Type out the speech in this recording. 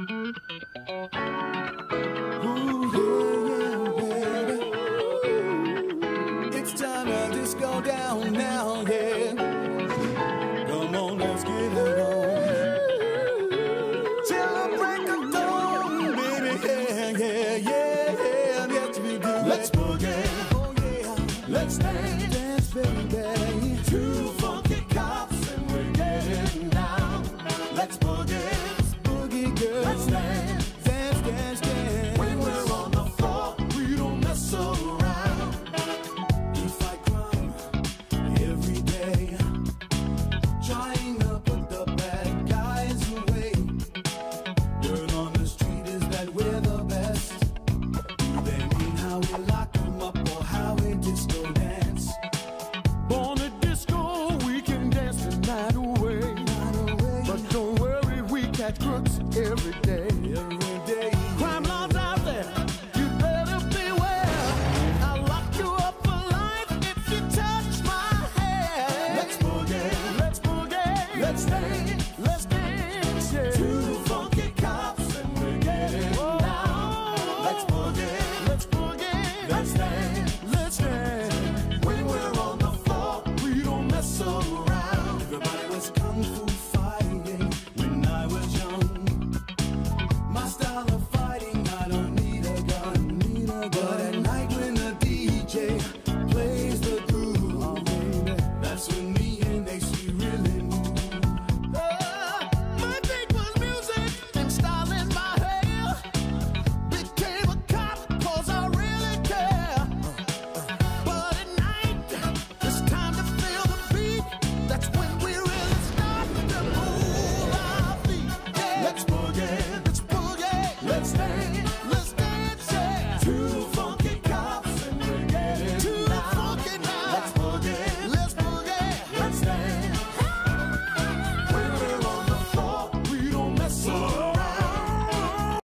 Ooh, yeah, baby. It's time to disco down now, yeah. Come on, let's get it on. Till the break of dawn, baby, yeah, yes we do. Let's boogie, oh yeah, let's dance, baby. Two funky cops and we're getting down. Let's boogie, girl. Let's dance, dance. When we're on the floor, we don't mess around. We fight crime every day, trying to put the bad guys away. Word on the street is that we're the best. Do they mean how we lock them up or how we disco dance? Born a disco, we can dance the night away. But don't worry, we catch crooks every day. Every day.